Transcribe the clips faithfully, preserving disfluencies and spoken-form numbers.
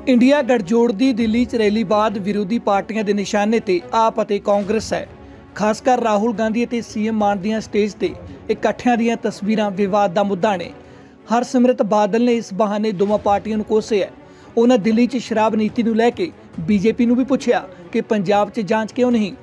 India गठजोड़ की दिल्ली च रैली बाद विरोधी पार्टियां के निशाने ते आप अते कांग्रेस है। खासकर राहुल गांधी अते सीएम मान दियां स्टेज ते इकट्ठियां दियां तस्वीरां विवाद का मुद्दा ने। हरसिमरत बादल ने इस बहाने दोवां पार्टियां नूं कोसिया। उन्होंने दिल्ली च शराब नीति नूं लैके बीजेपी नूं भी पुछया कि पंजाब च जांच क्यों नहीं।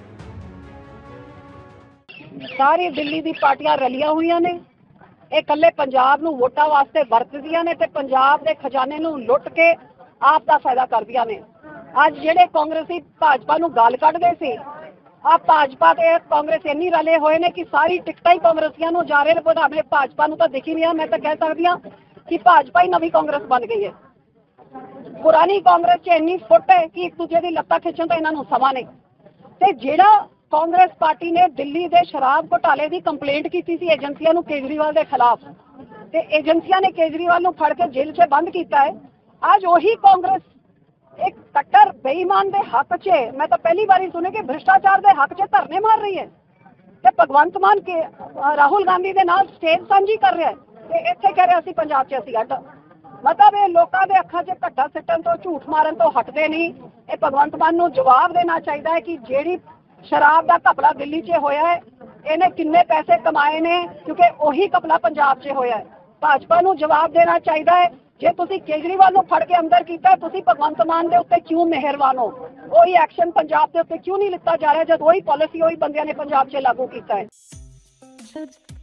सारी दिल्ली दी पार्टियां रलियां हुई ने, ये कल्ले पंजाब नूं वोटां वास्ते वरतदियां ने ते पंजाब दे खजाने नूं लुट के आप दा फायदा करदियां ने। अज जिहड़े कांग्रेसी भाजपा नूं गाल कढदे सी, आ भाजपा ते कांग्रेस इन्नी रले होए ने कि सारी टिकटां ही कांग्रेसियां नूं जा रहे ने, भावें भाजपा नूं तां दिख ही नहीं। मैं तां कह सकदी हां कि भाजपा ही नवीं कांग्रेस बन गई है। पुरानी कांग्रेस च इन्नी फुट है कि एक दूजे दी लत्तां खिच्चण तां इन्हां नूं समा नहीं। ते जिहड़ा कांग्रेस पार्टी ने दिल्ली दे शराब घोटाले की कंप्लेंट की सी एजेंसियां नूं केजरीवाल के खिलाफ, ते एजेंसियां ने केजरीवाल नूं फड़ के जेल च बंद किया है। आज वही कांग्रेस एक कट्टर बेईमान दे हक च, मैं तो पहली बार सुने कि भ्रष्टाचार दे हक च धरने मार रही है ते भगवंत मान के राहुल गांधी दे नाल स्टेज साझी कर रहा है ते इत्थे कह रहे असीं पंजाब च असीं अड्ड। मतलब ये लोगों के अखां च घट्टा सिੱਟਣ तो झूठ मारन तो हटते नहीं। ये भगवंत मान नूं जवाब देना चाहिए है कि जेड़ी शराब का घपला दिल्ली च होया है, इन्हें किन्ने पैसे कमाए ने, क्योंकि वही घपला पंजाब च होया है। भाजपा नूं जवाब देना चाहिए है। जे तुसीं केजरीवाल नूं फड़ के अंदर कीता, तुसीं भगवंत मान दे उत्ते क्यों मेहरबान हो? वही एक्शन पंजाब के उत्ते क्यों नहीं लिता जा रहा जब वही पॉलिसी वही बंदियां ने पंजाब च लागू कीता है।